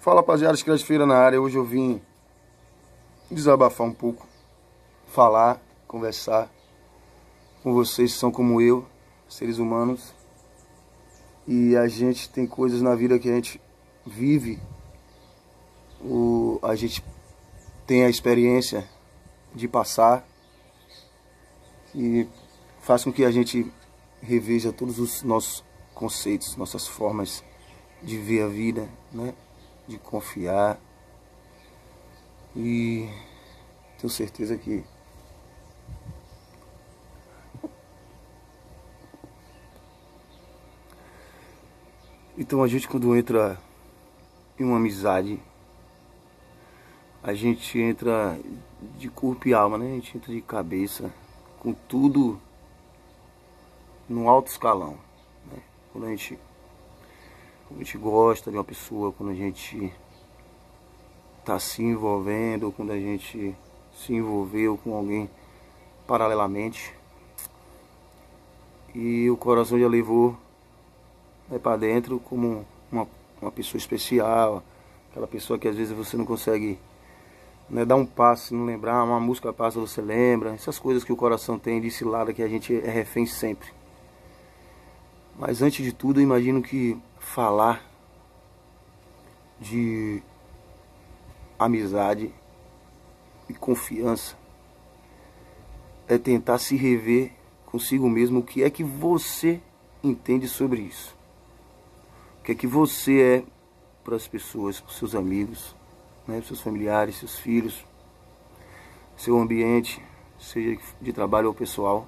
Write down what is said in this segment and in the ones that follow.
Fala, rapaziada, Scratch Feira na área. Hoje eu vim desabafar um pouco, falar, conversar com vocês que são como eu, seres humanos. E a gente tem coisas na vida que a gente vive, a gente tem a experiência de passar e faz com que a gente reveja todos os nossos conceitos, nossas formas de ver a vida, né? De confiar. E tenho certeza que então a gente, quando entra em uma amizade, a gente entra de corpo e alma, né? A gente entra de cabeça, com tudo no alto escalão, né? Quando a gente gosta de uma pessoa, quando a gente está se envolvendo, quando a gente se envolveu com alguém paralelamente e o coração já levou para dentro como uma pessoa especial, aquela pessoa que às vezes você não consegue, né, dar um passo e não lembrar, uma música passa, você lembra, essas coisas que o coração tem desse lado que a gente é refém sempre. Mas antes de tudo, eu imagino que falar de amizade e confiança é tentar se rever consigo mesmo o que é que você entende sobre isso. O que é que você é para as pessoas, para os seus amigos, né, seus familiares, seus filhos, seu ambiente, seja de trabalho ou pessoal.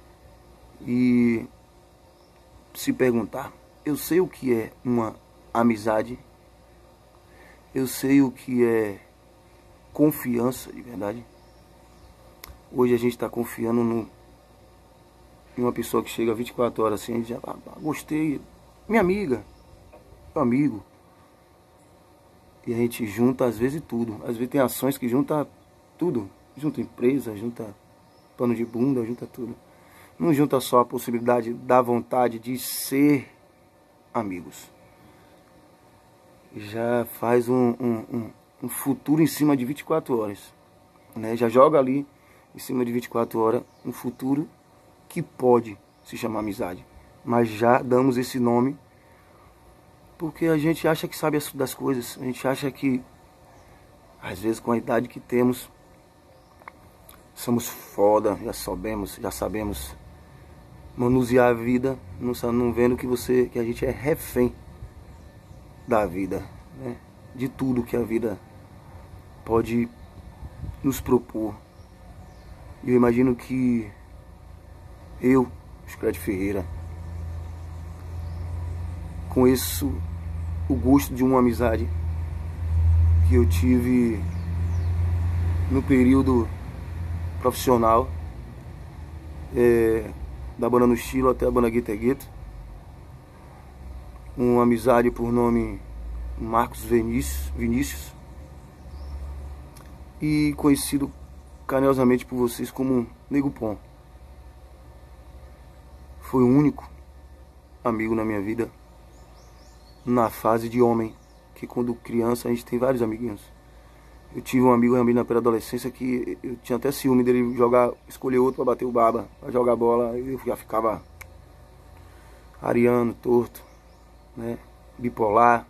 E se perguntar, eu sei o que é uma amizade, eu sei o que é confiança de verdade. Hoje a gente está confiando em uma pessoa que chega 24 horas assim, a gente já gostei, minha amiga, meu amigo. E a gente junta às vezes tudo. Às vezes tem ações que junta tudo. Junta empresa, junta pano de bunda, junta tudo. Não junta só a possibilidade da vontade de ser amigos. Já faz um futuro em cima de 24 horas. Né? Já joga ali em cima de 24 horas um futuro que pode se chamar amizade. Mas já damos esse nome porque a gente acha que sabe das coisas. A gente acha que, às vezes, com a idade que temos, somos foda, já sabemos manusear a vida, não vendo que a gente é refém da vida, né? De tudo que a vida pode nos propor. E eu imagino que eu, Scratch Ferreira, conheço o gosto de uma amizade que eu tive no período profissional, da banda No Estilo até a banda Gueto é Gueto. Uma amizade por nome Marcos Vinícius, e conhecido carinhosamente por vocês como Nego Pom. Foi o único amigo na minha vida na fase de homem, que quando criança a gente tem vários amiguinhos. Eu tive um amigo na pré-adolescência que eu tinha até ciúme dele escolher outro para bater o baba, para jogar bola. Eu já ficava ariano, torto, né, bipolar,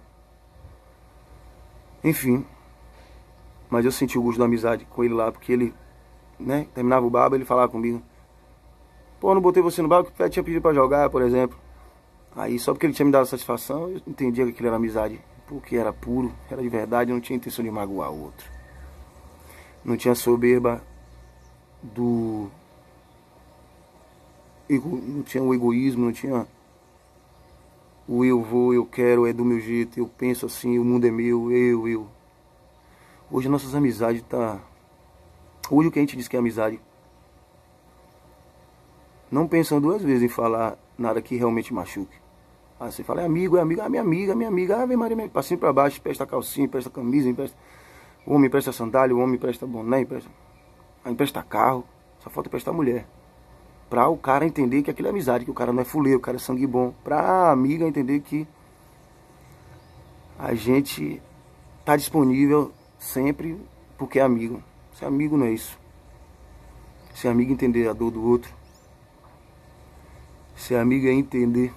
enfim. Mas eu senti o gosto da amizade com ele lá, porque ele, né, terminava o baba, ele falava comigo: pô, não botei você no baba porque eu tinha pedido para jogar, por exemplo. Aí só porque ele tinha me dado satisfação, eu entendia que aquilo era amizade, porque era puro, era de verdade, não tinha intenção de magoar o outro. Não tinha soberba não tinha o egoísmo, não tinha o eu vou, eu quero, é do meu jeito, eu penso assim, o mundo é meu, eu. Hoje nossas amizades hoje o que a gente diz que é amizade, não pensam duas vezes em falar nada que realmente machuque. Aí você fala, é amigo, minha amiga, Ave Maria, passinho pra baixo, empresta calcinha, empresta camisa, o homem empresta sandália, o homem empresta boné, empresta carro, só falta emprestar mulher. Pra o cara entender que aquilo é amizade, que o cara não é fuleiro, o cara é sangue bom. Pra amiga entender que a gente tá disponível sempre porque é amigo. Ser amigo não é isso. Ser amigo é entender a dor do outro. Ser amigo é entender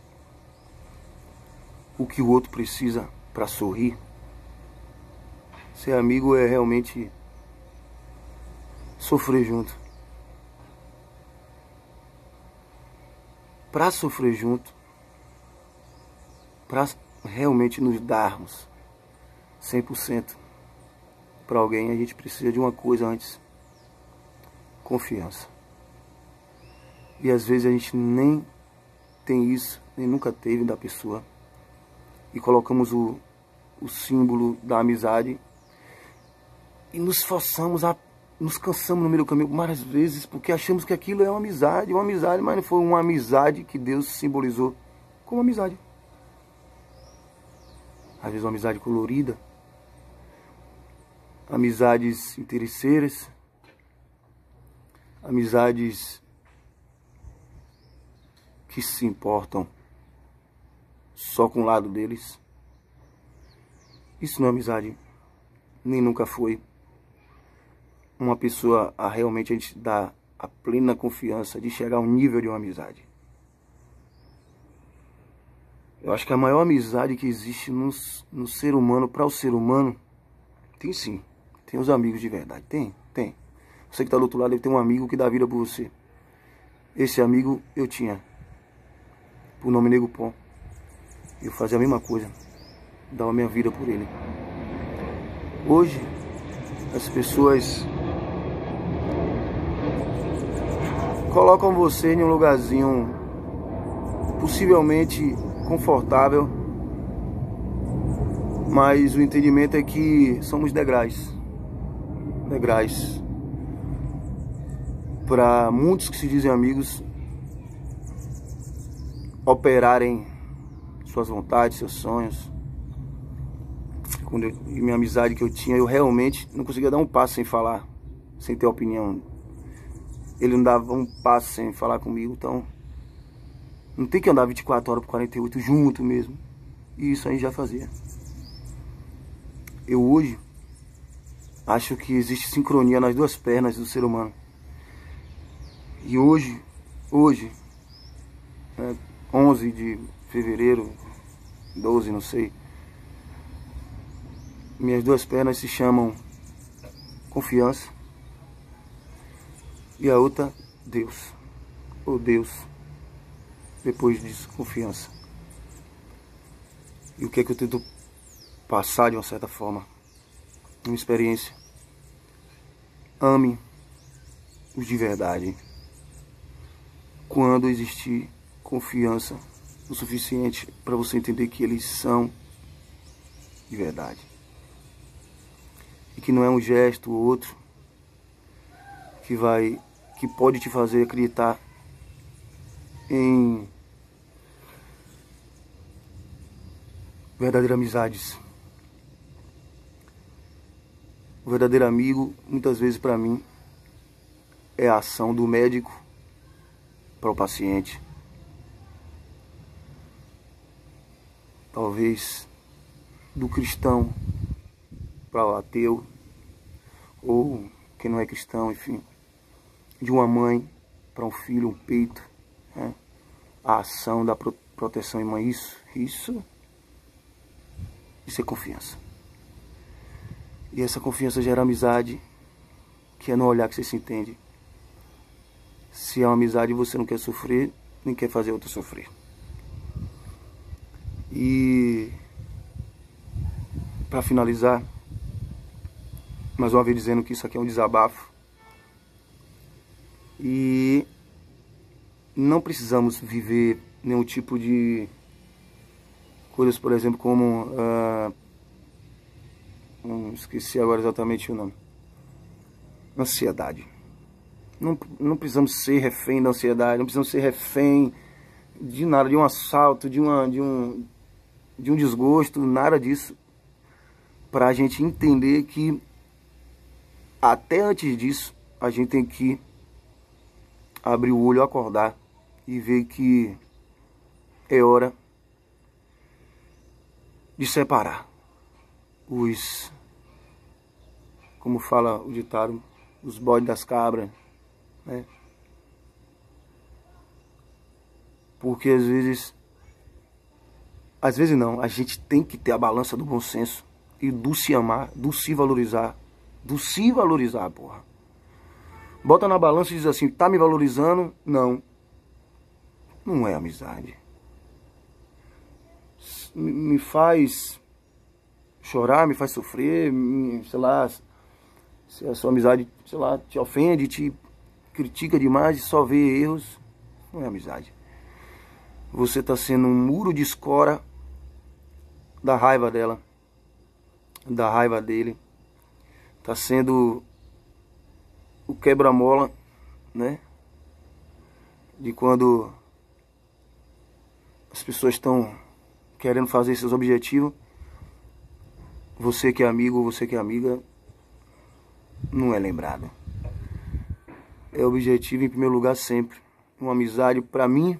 o que o outro precisa para sorrir. Ser amigo é realmente sofrer junto. Para sofrer junto, para realmente nos darmos 100% para alguém, a gente precisa de uma coisa antes: confiança. E às vezes a gente nem tem isso, nem nunca teve da pessoa, e colocamos o símbolo da amizade e nos forçamos nos cansamos no meio do caminho várias vezes porque achamos que aquilo é uma amizade, mas não foi uma amizade que Deus simbolizou como amizade. Às vezes uma amizade colorida, amizades interesseiras, amizades que se importam só com o lado deles. Isso não é amizade, nem nunca foi. Uma pessoa a realmente a gente dá a plena confiança de chegar ao nível de uma amizade. Eu acho que a maior amizade que existe no ser humano, para o ser humano, tem sim. Tem os amigos de verdade. Tem. Você que está do outro lado deve ter um amigo que dá vida por você. Esse amigo eu tinha. Por nome Nego Pom. Eu fazia a mesma coisa. Dava minha vida por ele. Hoje, as pessoas colocam você em um lugarzinho possivelmente confortável, mas o entendimento é que somos degraus para muitos que se dizem amigos operarem suas vontades, seus sonhos. E minha amizade que eu tinha, eu realmente não conseguia dar um passo sem falar, sem ter opinião. Ele não dava um passo sem falar comigo, então não tem que andar 24 horas por 48 junto mesmo. E isso aí já fazia. Eu hoje acho que existe sincronia nas duas pernas do ser humano. E hoje, 11 de fevereiro, 12, não sei, minhas duas pernas se chamam confiança e a outra Deus, ou Deus, depois disso confiança. E o que é que eu tento passar de uma certa forma? Uma experiência. Ame os de verdade. Quando existir confiança o suficiente para você entender que eles são de verdade. E que não é um gesto ou outro que pode te fazer acreditar em verdadeiras amizades. O verdadeiro amigo, muitas vezes para mim, é a ação do médico para o paciente. Talvez do cristão para o ateu, ou quem não é cristão, enfim. De uma mãe para um filho, um peito, né? A ação da proteção em mãe, isso é confiança. E essa confiança gera amizade, que é no olhar que você se entende. Se é uma amizade, você não quer sofrer, nem quer fazer outro sofrer. E para finalizar, mais uma vez dizendo que isso aqui é um desabafo. E não precisamos viver nenhum tipo de coisas, por exemplo, como esqueci agora exatamente o nome. Ansiedade. Não precisamos ser refém da ansiedade, não precisamos ser refém de nada, de um assalto, de um desgosto, nada disso. Para a gente entender que até antes disso, a gente tem que abrir o olho, acordar e ver que é hora de separar como fala o ditado, os bodes das cabras, né? Porque às vezes não, a gente tem que ter a balança do bom senso e do se amar, do se valorizar, porra. Bota na balança e diz assim, tá me valorizando? Não. Não é amizade. Me faz chorar, me faz sofrer, sei lá, se a sua amizade, sei lá, te ofende, te critica demais e só vê erros, não é amizade. Você está sendo um muro de escora da raiva dela, da raiva dele. Está sendo o quebra-mola, né? De quando as pessoas estão querendo fazer seus objetivos. Você que é amigo, você que é amiga, não é lembrado. É objetivo em primeiro lugar sempre. Uma amizade pra mim,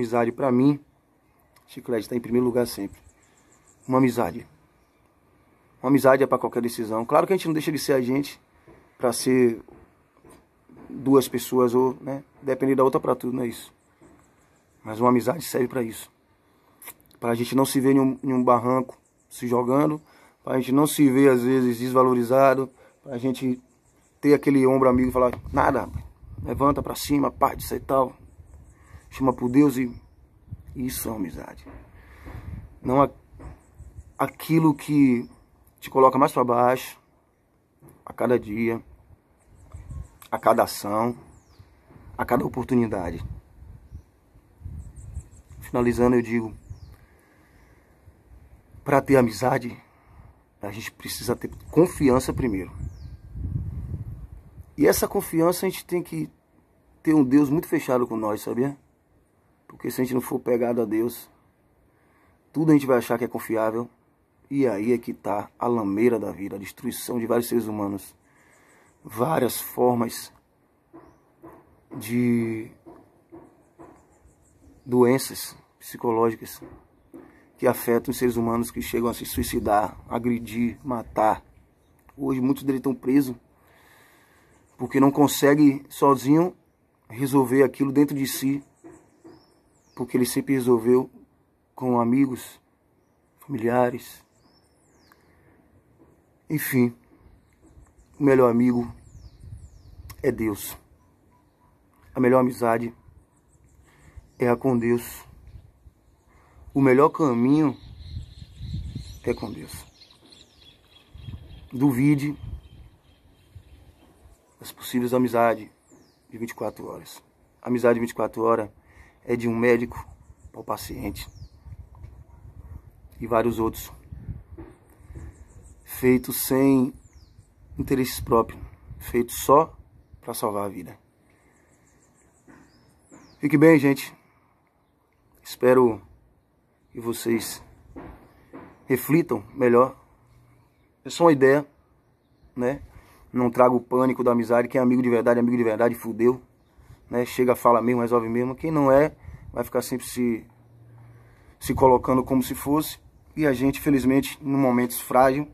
Chiclete está em primeiro lugar sempre. Uma amizade. Uma amizade é pra qualquer decisão. Claro que a gente não deixa de ser a gente pra ser duas pessoas ou, né, depender da outra pra tudo, não é isso. Mas uma amizade serve pra isso. Pra gente não se ver em um barranco se jogando, pra gente não se ver às vezes desvalorizado, pra gente ter aquele ombro amigo e falar, nada, levanta pra cima, parte disso e tal. Chama por Deus e isso é uma amizade. Não aquilo que te coloca mais pra baixo a cada dia, a cada ação, a cada oportunidade. Finalizando, eu digo, para ter amizade, a gente precisa ter confiança primeiro. E essa confiança a gente tem que ter um Deus muito fechado com nós, sabia? Porque se a gente não for pegado a Deus, tudo a gente vai achar que é confiável. E aí é que está a lameira da vida, a destruição de vários seres humanos. Várias formas de doenças psicológicas que afetam os seres humanos, que chegam a se suicidar, agredir, matar. Hoje muitos deles estão presos porque não conseguem sozinho resolver aquilo dentro de si, porque ele sempre resolveu com amigos, familiares. Enfim, o melhor amigo é Deus. A melhor amizade é a com Deus. O melhor caminho é com Deus. Duvide das possíveis amizades de 24 horas. A amizade de 24 horas é de um médico para o paciente e vários outros, feitos sem interesses próprios, feitos só para salvar a vida. Fique bem, gente. Espero que vocês reflitam melhor. É só uma ideia, né? Não trago o pânico da amizade. Quem é amigo de verdade, fudeu, né? Chega, fala mesmo, resolve mesmo. Quem não é, vai ficar sempre se colocando como se fosse. E a gente, felizmente, em momentos frágil,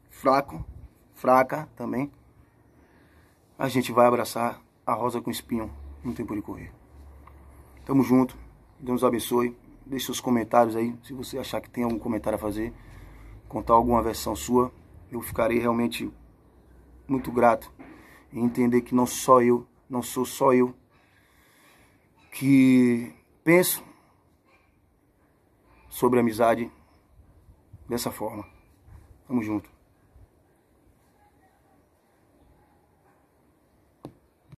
fraca também, a gente vai abraçar a rosa com espinho. Não tem por que correr. Tamo junto. Deus nos abençoe. Deixe seus comentários aí, se você achar que tem algum comentário a fazer, contar alguma versão sua, eu ficarei realmente muito grato em entender que não sou só eu que penso sobre amizade dessa forma. Tamo junto.